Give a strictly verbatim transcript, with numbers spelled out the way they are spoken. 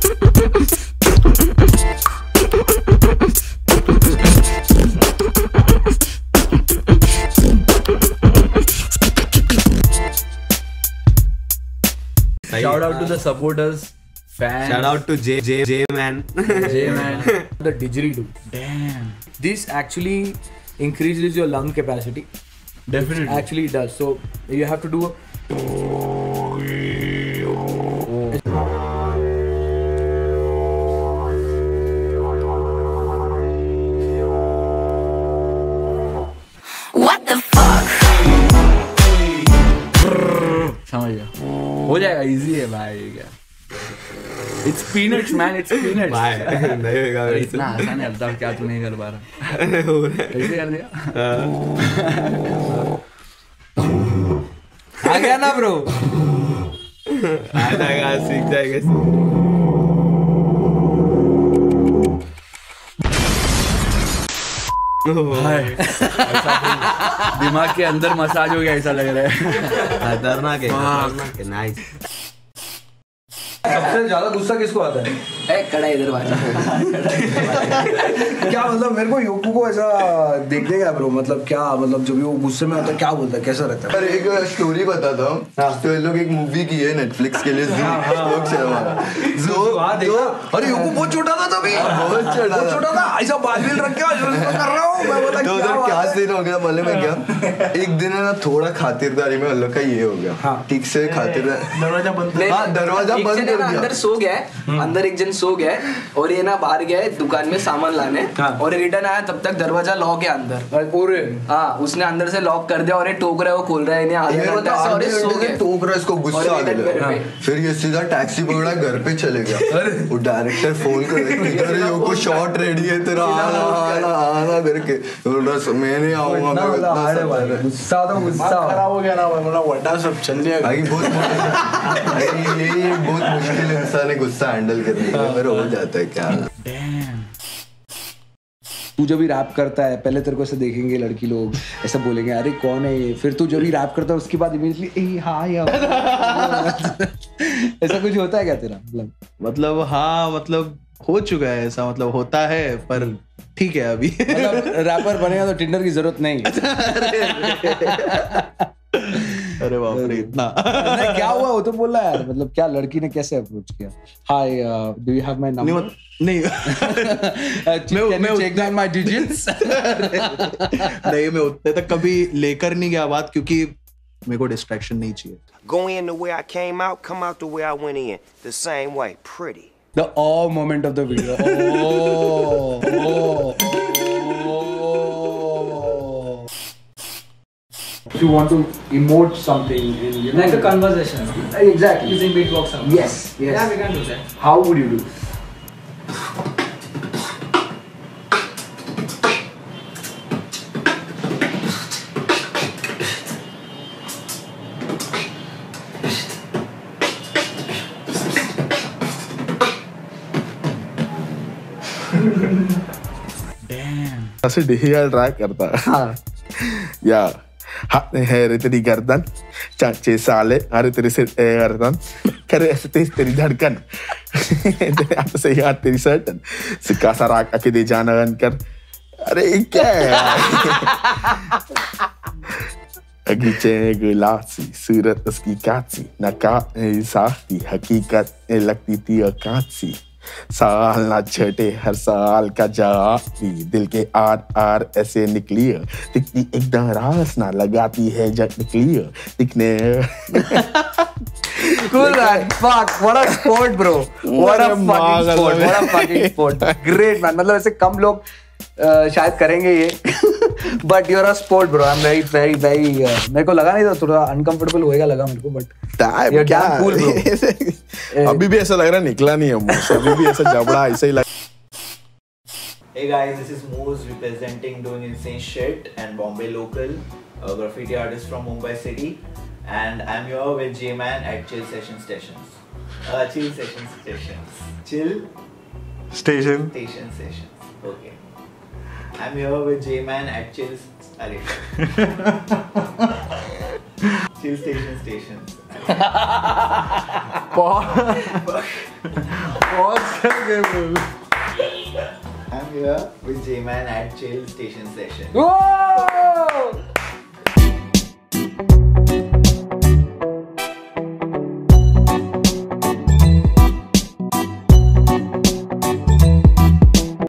Shout out to the supporters, fans. Shout out to J J J man. J man. The didgeridoo. Damn. This actually increases your lung capacity. Definitely. It actually does. So you have to do a. What the fuck? समझ गया, हो जाएगा, easy है भाई क्या. It's peanuts man, it's peanuts. भाई नहीं होगा अरे इतना आसान है, अब तक क्या तू नहीं कर पा रहा. कैसे कर दिया? आ गया ना ब्रो. आ जाएगा, सीख जाएगा. दिमाग के अंदर मसाज हो गया ऐसा लग रहा है. खतरनाक है, खतरनाक है. नाइस. सबसे ज्यादा गुस्सा किसको आता है? ए कड़ा इधर बात. क्या मतलब मेरे को योको को ऐसा देखने का ब्रो, मतलब क्या, मतलब जब वो गुस्से में आता है क्या बोलता है, कैसा रहता है? पर एक स्टोरी बताता हूँ. तो ये लोग एक मूवी की है नेटफ्लिक्स के लिए, लोग शर्मा. अरे योको बहुत छोटा था तभी, बहुत छोटा था. छोटा था, ऐसा बाल बिल रख के कर रहा हूँ मैं. बोला तो उधर क्या सीन हो गया मालूम है क्या? एक दिन है ना, थोड़ा खातिरदारी में अल्लाह का ये हो गया. ठीक से खातिरदारी, दरवाजा बंद. हाँ, दरवाजा बंद कर दिया. अंदर सो गया है, अंदर एक जन सो गया है और ये ना बाहर गया है दुकान में सामान लाने. और रिटर्न आया तब तक दरवाजा लॉक है अंदर. पूरे हाँ, उसने अंदर से लॉक कर दिया और ये टोक रहा है, वो खोल रहा है इन्हें आधे घंटे से और ये सो गया. टोक रहा है, इसको गुस्सा आ गया. फिर ये सीधा टैक्सी पकड़ा, घर पे चले गया. वो डायरेक्टर फोन कर रहा है, को शॉट रेडी है तेरा, आना आना आना करके. मैं नहीं आऊंगा. गुस्सा तो गुस्सा खराब हो गया ना, मतलब वड्डा सब चल दिया भाई. बहुत ये बहुत मुश्किल इंसान है गुस्सा हैंडल करने के लिए, पर हो जाता है क्या. तू जब भी रैप करता है, पहले तेरे को ऐसे देखेंगे लड़की लोग, ऐसा बोलेंगे अरे कौन है ये. फिर तू जब भी रैप करता है उसके बाद इमीडिएटली ए हाँ यार. ऐसा कुछ होता है क्या तेरा? मतलब मतलब हाँ, मतलब हो चुका है ऐसा, मतलब होता है, पर ठीक है अभी. मतलब रैपर बनेगा तो टिंडर की जरूरत नहीं. अरे बाप रे, इतना क्या हुआ वो तो बोला यार. मतलब क्या लड़की ने कैसे अप्रोच किया? Hi, do you have my number? नहीं. मैं मैं चेक डाउन माय डिजिट्स. नहीं, मैं उतने तक कभी लेकर नहीं गया बात, क्योंकि मेरे को डिस्ट्रैक्शन नहीं चाहिए. Go in the way I came out, come out the way I went in, the same way, pretty. The awe moment of the video. Oh, oh, oh. If you want to emote something in, you know, like a conversation, exactly, using beatbox sound. Yes, yes. Yeah, we can do that. How would you do? ऐसे डिहिया track करता है. हाँ. या हाथ में है रे तेरी गर्दन, चाचे साले अरे तेरी से गर्दन करे ऐसे तेज तेरी धड़कन. तेरे हाथ से यार तेरी सर्टन सिक्का सा राख आके दे जाना गन कर. अरे क्या है अगीचे गुलासी सूरत उसकी काची नकाब साफी हकीकत लगती थी अकाची. साल ना छटे हर साल का जवाब भी दिल के आर आर ऐसे निकली दिखती एकदम रास ना लगाती है जब निकली दिखने. Cool man, fuck, what a sport bro, what a fucking sport, what a fucking sport, great man. मतलब ऐसे कम लोग शायद करेंगे ये, but you're a sport bro. I'm very very very मेरे को लगा नहीं था, थोड़ा uncomfortable होएगा लगा मेरे को, but you're damn cool bro. अभी भी ऐसा लग रहा निकला नहीं है मुझसे, अभी भी ऐसा जबड़ा ऐसा ही लग. Hey guys, this is Moose representing Doing Insane Shit and Bombay Local, a graffiti artist from Mumbai City, and I'm here with J-Man at Chill Session Stations. Uh, Chill Session Stations. Chill Station. Station Sessions. Okay. I'm here with J-Man at Chill. Arey. Chill Station Stations. Pause करके बोल. I'm here with J-Man at Chill Station Session. Whoa!